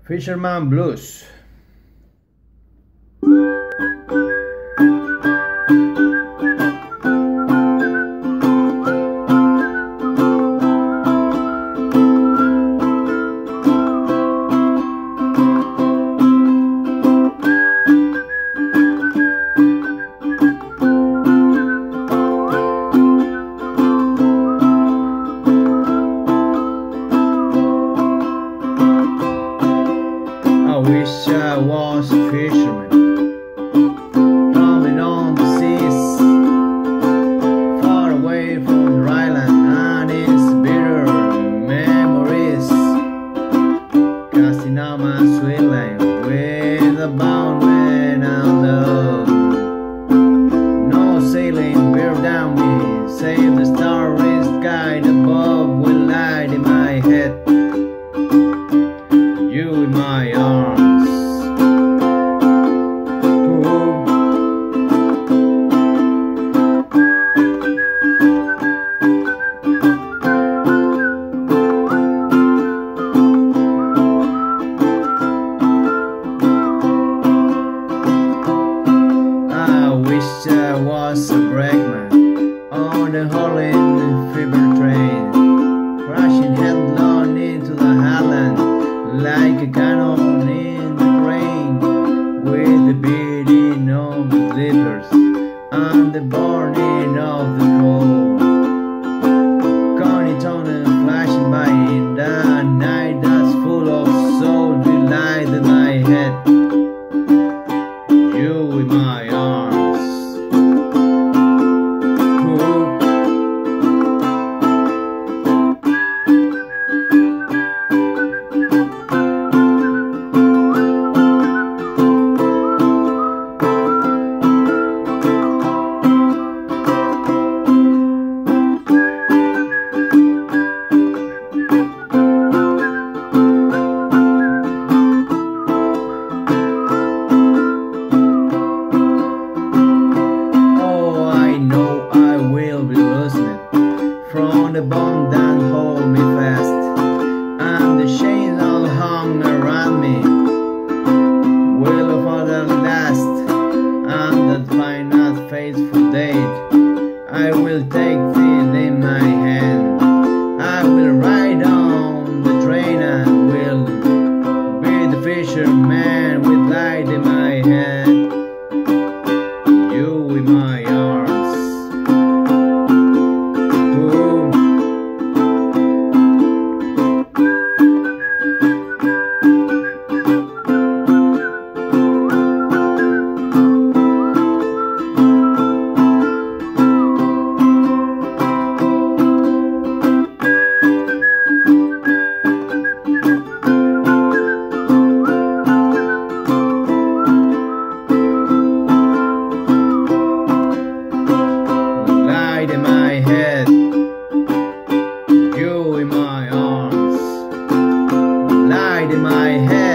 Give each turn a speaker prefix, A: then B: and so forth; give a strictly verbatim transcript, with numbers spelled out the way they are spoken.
A: Fisherman Blues. I wish I was a fisherman, roaming on the seas, far away from the island and its bitter memories, casting out my sweet line with a bound when I'm alone. No sailing bear down me, save the starry sky above will light in my head. You in my arms. I wish I was a brakeman on the Holland fever train, crashing headlong into the highland like a cannon in the rain, with the beating of the glitters and the burning of the coal. Connie tunnel flashing by in the night that's full of soul delight in my head. You in my arms. Ooh. From the bond that hold me fast, and the chains all hung around me will for the last, and that final faithful date I will take it in my hand. I will ride on the train and will be the fisherman with light in my head. You in my arms. In my head, you in my arms, light in my head.